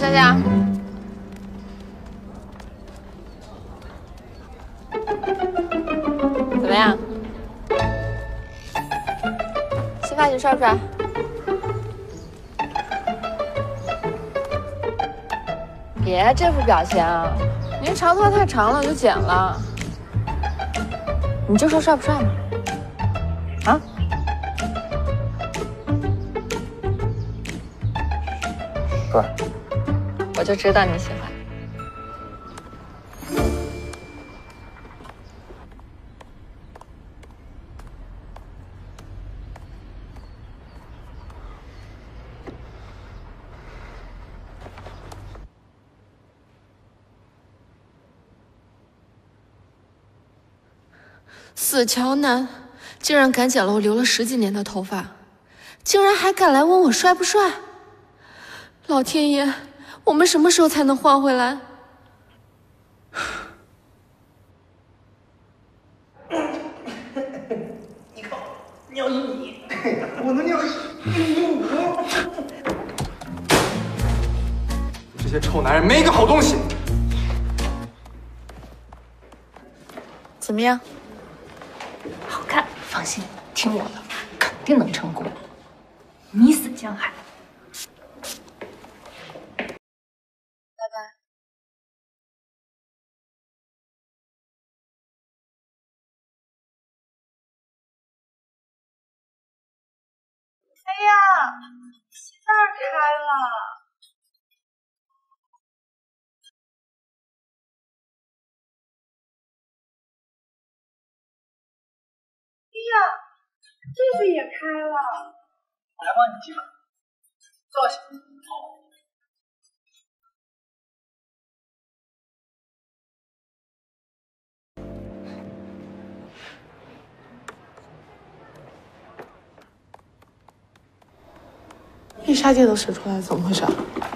夏夏，怎么样？新发型帅不帅？别这副表情啊！您长头发太长了，我就剪了。你就说帅不帅嘛？啊？ 帅。 我就知道你喜欢。 死乔男，竟然敢剪了我留了10几年的头发，竟然还敢来问我帅不帅！老天爷，我们什么时候才能换回来？ 你靠，尿一你，我能尿一这些臭男人没一个好东西。 怎么样？ 好看，放心，听我的，肯定能成功，你死江海。 拜拜。哎呀，鞋带开了。哎呀，这个也开了。 我来帮你系吧。坐下。 必杀技都使出来，怎么回事？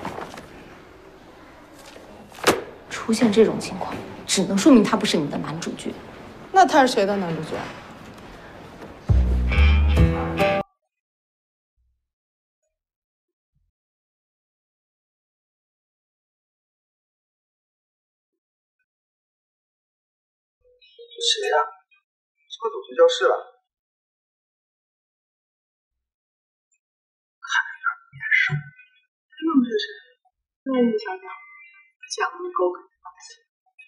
出现这种情况，只能说明他不是你的男主角。 那他是谁的男主角？ 谁呀？怎么走进教室了？看着有点面熟。 又是谁？那你想想，假如狗啃东西。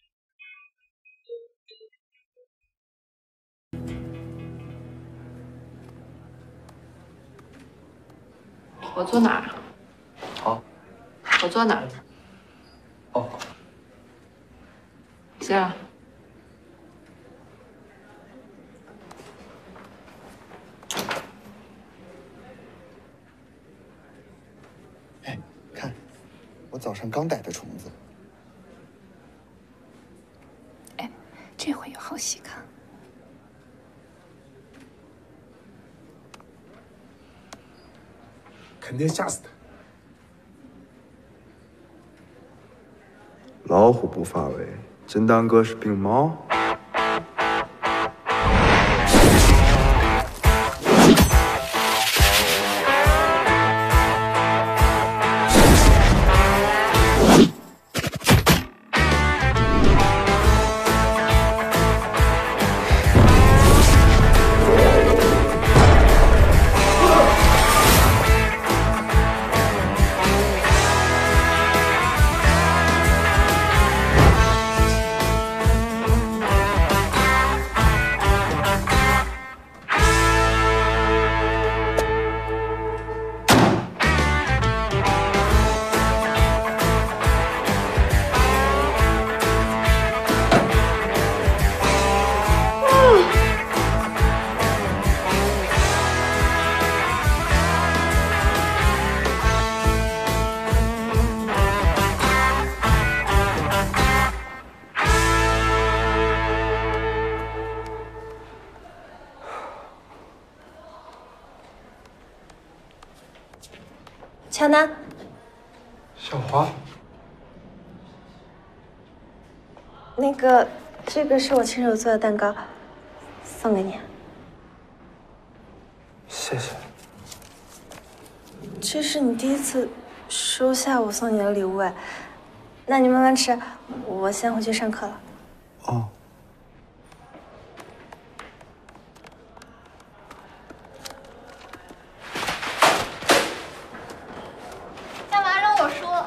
我坐哪儿？ 好。 我坐哪儿？ 哦。 行啊。 哎，看，我早上刚逮的虫子。 哎，这回有好戏看。 肯定吓死他。 老虎不发威，真当哥是病猫？ 乔南， 小华， 那个，这个是我亲手做的蛋糕，送给你。 谢谢。 这是你第一次收下我送你的礼物哎。那你慢慢吃，我先回去上课了。 哦。 干嘛让我说？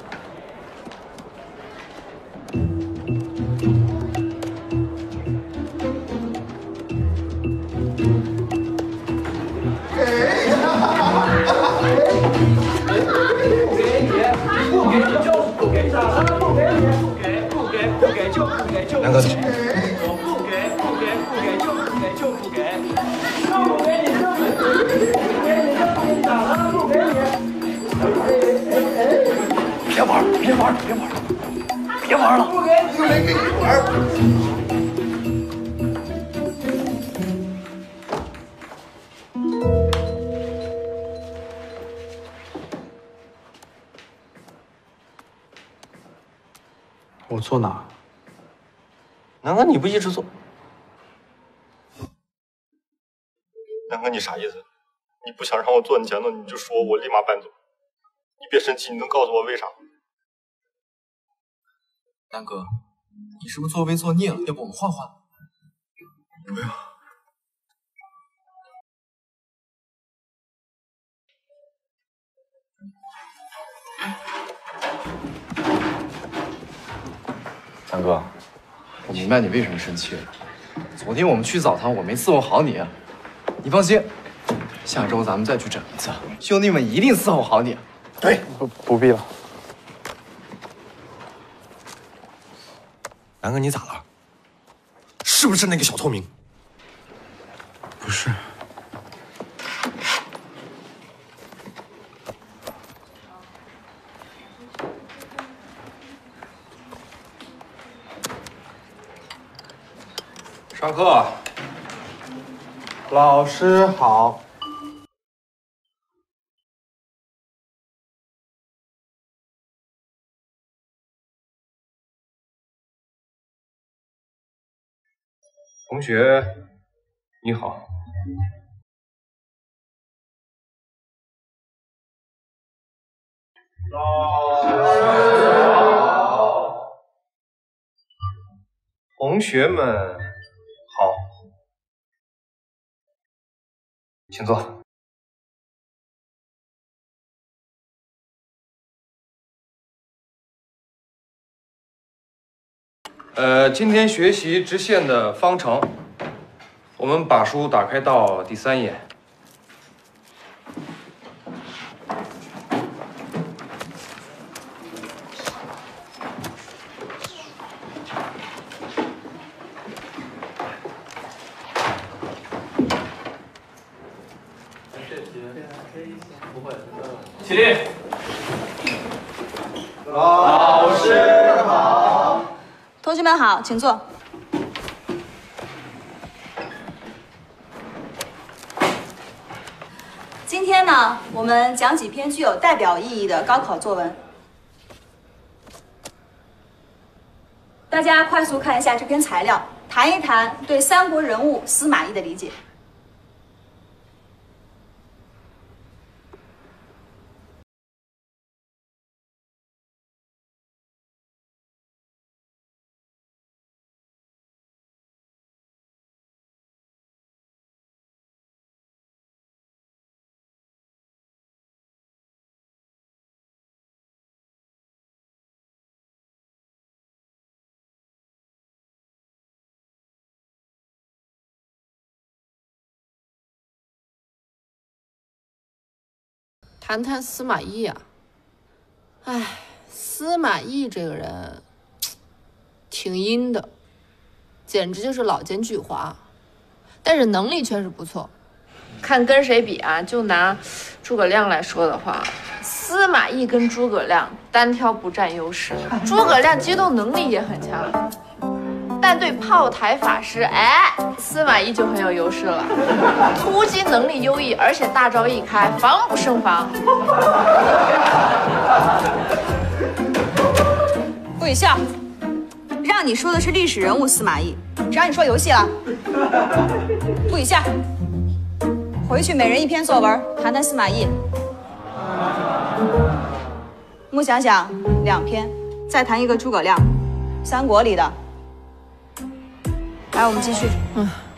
梁哥，走。别玩了，别玩了，别玩了，别玩了！ 又没跟你玩。 我坐哪？ 南哥，你不一直坐？南哥，你啥意思？你不想让我坐你前头，你就说，我立马搬走。你别生气，你能告诉我为啥？ 南哥，你是不是座位坐腻了？要不我们换换？ 不要。 南哥，我明白你为什么生气了。昨天我们去澡堂，我没伺候好你。你放心，下周咱们再去整一次，兄弟们一定伺候好你。 对， 不必了。 南哥，你咋了？是不是那个小透明？ 不是。 上课， 老师好。 同学，你好。 老师好。同学们好，请坐。今天学习直线的方程，我们把书打开到第3页。起立。老师好。 同学们好，请坐。今天呢，我们讲几篇具有代表意义的高考作文。大家快速看一下这篇材料，谈一谈对三国人物司马懿的理解。 谈谈司马懿啊，哎，司马懿这个人挺阴的，简直就是老奸巨猾，但是能力确实不错。看跟谁比啊？就拿诸葛亮来说的话，司马懿跟诸葛亮单挑不占优势，诸葛亮机动能力也很强。但对炮台法师，哎，司马懿就很有优势了，突击能力优异，而且大招一开，防不胜防。 不许笑！让你说的是历史人物司马懿，谁让你说游戏了？不许笑！回去每人一篇作文，谈谈司马懿。 穆想想2篇，再谈一个诸葛亮，三国里的。来，我们继续。